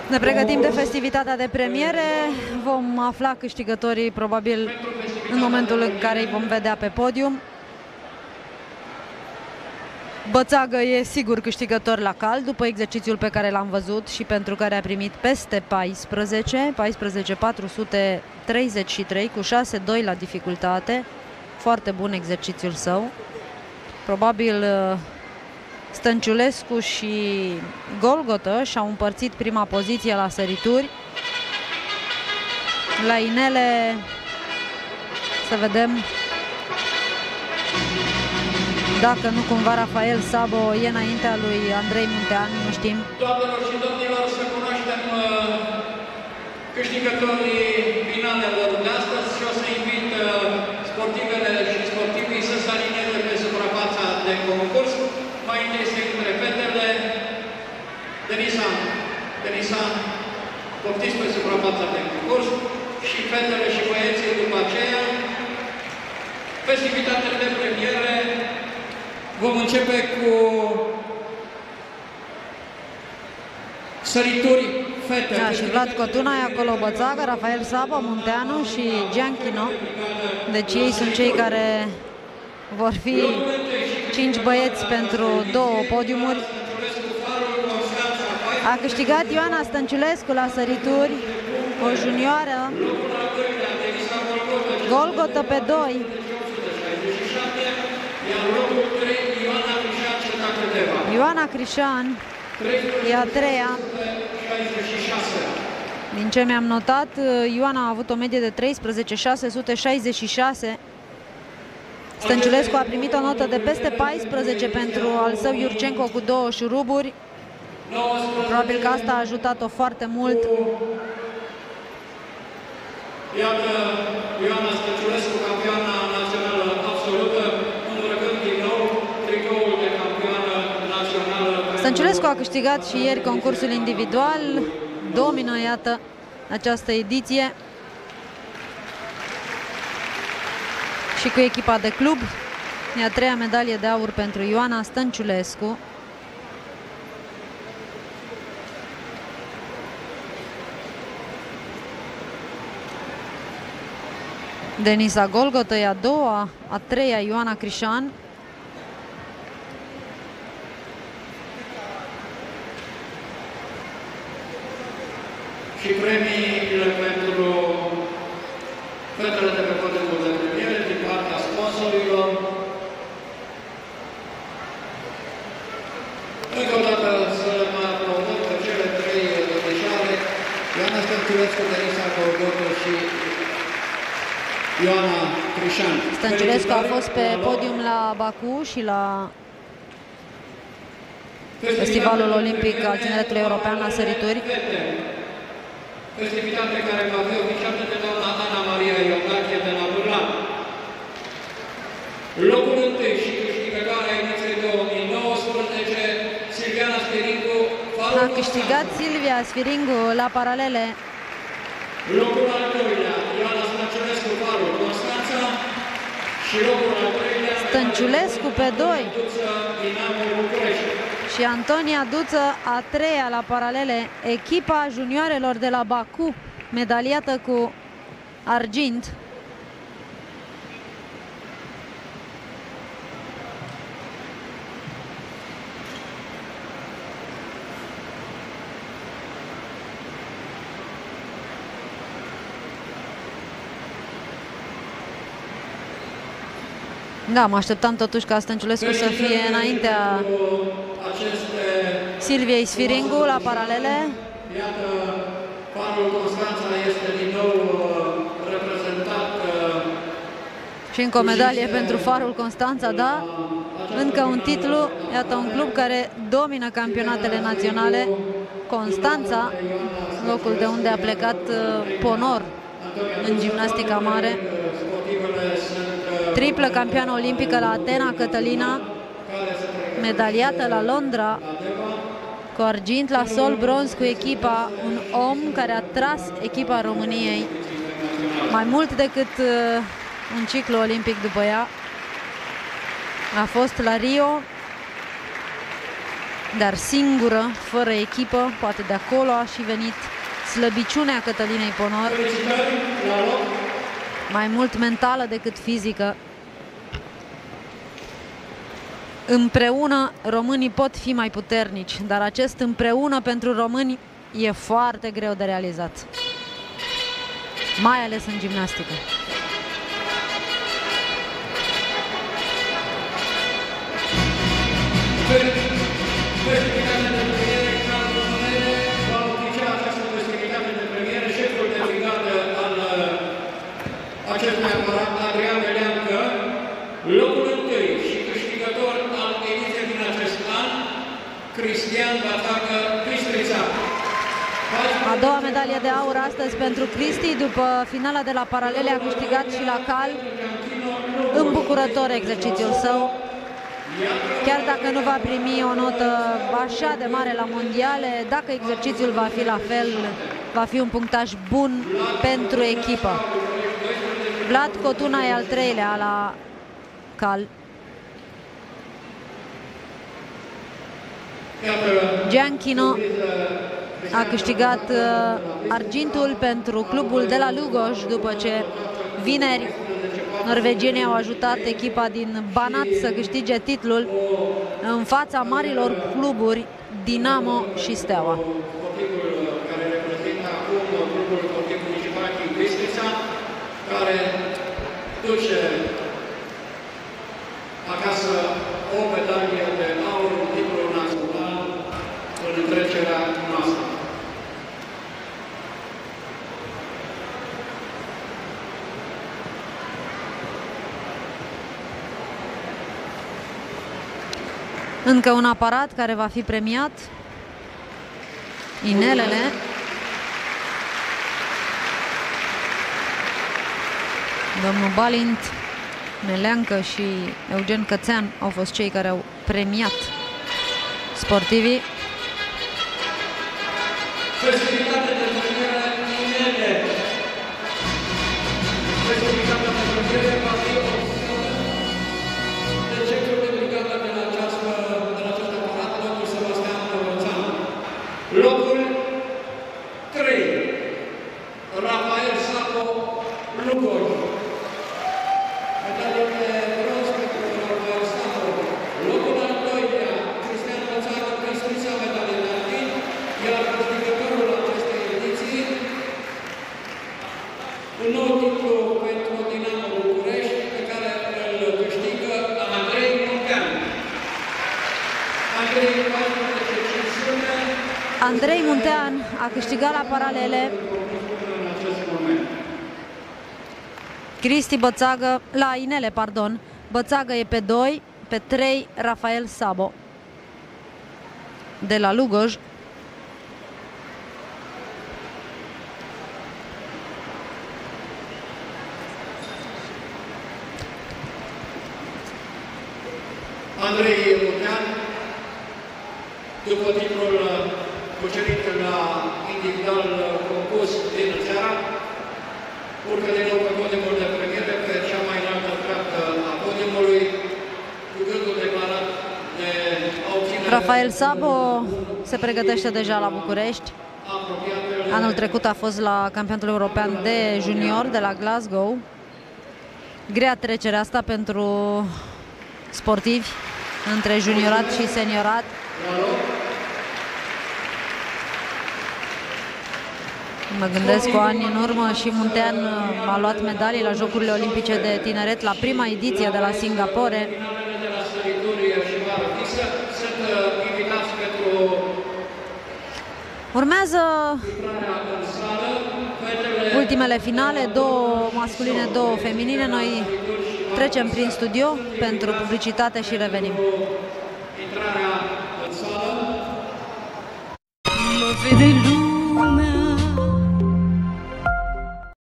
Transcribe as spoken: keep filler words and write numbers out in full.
Ne pregătim de festivitatea de premiere. Vom afla câștigătorii probabil în momentul în care îi vom vedea pe podium. Bățagă e sigur câștigător la cal după exercițiul pe care l-am văzut și pentru care a primit peste paisprezece, paisprezece patru sute treizeci și trei cu șase doi la dificultate. Foarte bun exercițiul său. Probabil Stănciulescu și Golgotă și-au împărțit prima poziție la sărituri. La inele, să vedem dacă nu cumva Rafael Sabo e înaintea lui Andrei Muntean, nu știm. Doamnelor și domnilor, să cunoaștem câștigătorii finalelor de astăzi și o să invit sportivele și sportivii să se alinieze pe suprafața de concurs. Mai întâi se intre fetele. Denisa, Denisa, poftiți pe suprafața de concurs și fetele și băieții după aceea. Festivitatele de premiere. Vom începe cu sărituri fete. Da, și Vlad Cotuna e acolo, Bățagă, Rafael Sabo, Munteanu și Gianchino. Deci ei sunt cei care vor fi cinci băieți pentru două podiumuri. A câștigat Ioana Stănciulescu la sărituri, o junioară. Golgotă pe doi. Ioana Crișan e a treia. Din ce mi-am notat, Ioana a avut o medie de treisprezece șase sute șaizeci și șase. Stănciulescu a primit o notă de peste paisprezece pentru al său Iurcenco cu două șuruburi. Probabil că asta a ajutat-o foarte mult. Iată Ioana Stănciulescu, campioana națională absolută, îmbrăcând din nou tricoul de campioană națională. Stănciulescu a câștigat și ieri concursul individual, domină, iată, această ediție. Și cu echipa de club, e a treia medalie de aur pentru Ioana Stănciulescu. Denisa Golgotă e a doua, a treia Ioana Crișan. Și premiile pentru fetele de pe podiumul de premiere din partea sponsorilor. Încă o dată să le mai aprobăm pe cele trei domnișoare, Ioana Stănciulescu, Denisa Golgotă și Ioana Crișan. Stănciulescu a fost pe podium la Baku și la Festivalul Olimpic al Tineretului European la sărituri. Festivitate care va fi oficiată de doamna Ana Maria Ionache de la Bârlan. Locul întâi și câștigătoarea ediției două mii nouăsprezece, Silviana Sfiringu. A câștigat Silvia Sfiringu la paralele. Locul al doilea, Ioana Stănciulescu, Farul Constanța. Și locul al treilea, Stănciulescu pe doi. Dinamo București. Și Antonia Duță a treia la paralele, echipa junioarelor de la Baku, medaliată cu argint. Da, mă așteptam totuși ca Stănciulescu să fie înaintea Silviei Sfiringu la paralele. Iată, Farul Constanța este din nou reprezentat. Și încă o medalie pentru Farul Constanța, da? Încă un titlu, iată un club care domină campionatele naționale. Constanța, locul de unde a plecat Ponor în gimnastica mare. Triplă campioană olimpică la Atena, Cătălina, medaliată la Londra, cu argint la sol, bronz cu echipa, un om care a tras echipa României mai mult decât uh, un ciclu olimpic după ea. A fost la Rio, dar singură, fără echipă, poate de acolo a și venit slăbiciunea Cătălinei Ponor, mai mult mentală decât fizică. Împreună românii pot fi mai puternici, dar acest împreună pentru români e foarte greu de realizat, mai ales în gimnastică. Acestui aparat, Adrian Beleancă, locul întâi și câștigător al ediției din acest an, Cristian Batacă Bistrița. A doua medalie de aur astăzi pentru Cristi, după finala de la paralele a câștigat și la cal, îmbucurător exercițiul său. Chiar dacă nu va primi o notă așa de mare la mondiale, dacă exercițiul va fi la fel, va fi un punctaj bun pentru echipă. Vlad Cotuna e al treilea la cal. Gianchino a câștigat uh, argintul pentru clubul de la Lugoj, după ce vineri norvegienii au ajutat echipa din Banat să câștige titlul în fața marilor cluburi Dinamo și Steaua. Care duce acasă o medalie de aur în titlul național în întrecerea noastră. Încă un aparat care va fi premiat, inelele. Domnul Balint, Meleancă și Eugen Cățean au fost cei care au premiat sportivii. Festivitate de premiere inele. Festivitate de premiere va fi de centrul de brigadă de la această, de la acest aparat, domnul Sebastian Coroțan. Locul trei, Rafael Saco, Lugoj. Un nou titlu pentru Dinamo București, pe care îl câștigă Andrei Muntean. Andrei, Andrei Muntean a câștigat la paralele. Cristi Bățagă, la inele, pardon. Bățagă e pe doi, pe trei Rafael Sabo de la Lugoj. Andrei Muntean, după titlul cucerit la individual concurs din seara, urcă din nou pe podiumul de premiere, pe cea mai înaltă treaptă a podiumului, cu gândul declarat de a obține... Rafael Sabo se pregătește deja la București. Anul trecut a fost la campionatul european de junior de la Glasgow. Grea trecerea asta pentru sportivi între juniorat și seniorat. Mă gândesc cu ani în urmă și Muntean a luat medalii la Jocurile Olimpice de Tineret la prima ediție de la Singapore. Urmează ultimele finale, două masculine, două feminine. Noi trecem prin studio pentru publicitate și revenim. Intrarea în sală.